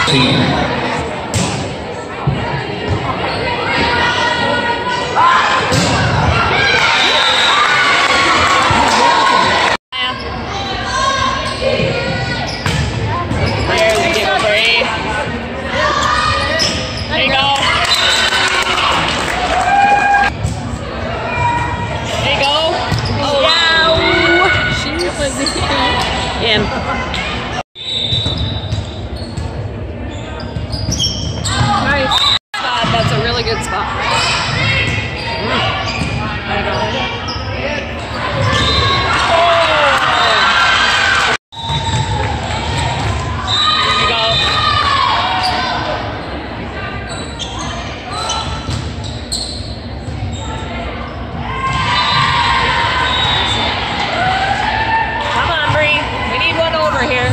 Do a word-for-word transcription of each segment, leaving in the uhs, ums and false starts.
sixteen. In. Nice spot. That's a really good spot. Mm. I know. Here you go. Come on, Bree. We need one over here.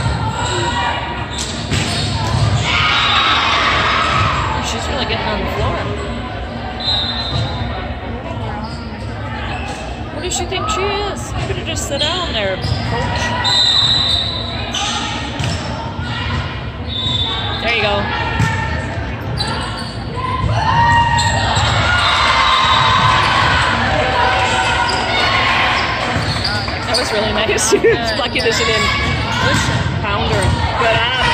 She's really getting on the floor. What does she think she is? You could have just sit down there, coach. There you go. That was really nice. It's lucky that she didn't pounder. Good on.